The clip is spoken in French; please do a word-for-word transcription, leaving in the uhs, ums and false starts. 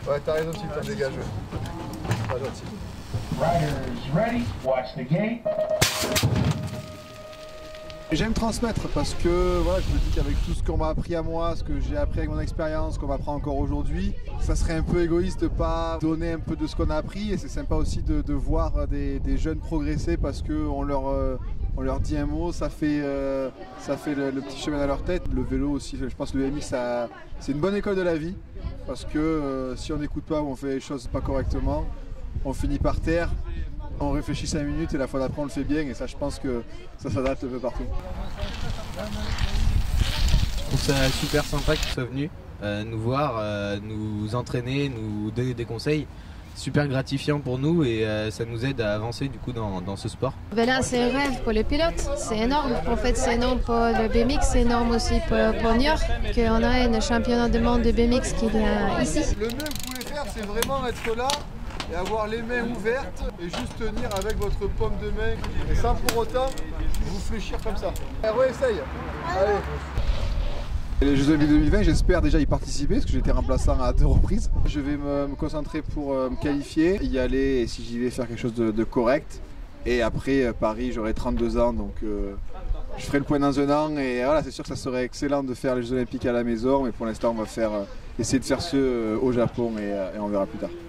Ouais, t'as raison, tu t'en dégages. Pas gentil. Riders ready, watch the gate. J'aime transmettre parce que voilà, je me dis qu'avec tout ce qu'on m'a appris à moi, ce que j'ai appris avec mon expérience, qu'on m'apprend encore aujourd'hui, ça serait un peu égoïste de pas donner un peu de ce qu'on a appris, et c'est sympa aussi de, de voir des, des jeunes progresser parce qu'on leur, euh, on leur dit un mot, ça fait, euh, ça fait le, le petit chemin dans leur tête. Le vélo aussi, je pense que le B M X c'est une bonne école de la vie parce que euh, si on n'écoute pas ou on fait les choses pas correctement, on finit par terre. On réfléchit cinq minutes et la fois d'après on le fait bien, et ça je pense que ça s'adapte un peu partout. Je trouve ça super sympa qu'ils soient venus euh, nous voir, euh, nous entraîner, nous donner des conseils. Super gratifiant pour nous et euh, ça nous aide à avancer du coup dans, dans ce sport. Ben là c'est un rêve pour les pilotes, c'est énorme. En fait c'est énorme pour le B M X, c'est énorme aussi pour, pour New York, qu'on a un championnat du monde de B M X qui est ici. Le mieux que vous pouvez faire c'est vraiment être là et avoir les mains ouvertes et juste tenir avec votre paume de main et sans pour autant vous fléchir comme ça. Allez, réessaye. Allez. Les Jeux Olympiques deux mille vingt, j'espère déjà y participer parce que j'ai été remplaçant à deux reprises. Je vais me, me concentrer pour euh, me qualifier, y aller, et si j'y vais faire quelque chose de, de correct. Et après euh, Paris, j'aurai trente-deux ans, donc euh, je ferai le point dans un an. Et voilà, c'est sûr que ça serait excellent de faire les Jeux Olympiques à la maison, mais pour l'instant on va faire, euh, essayer de faire ceux euh, au Japon, et, euh, et on verra plus tard.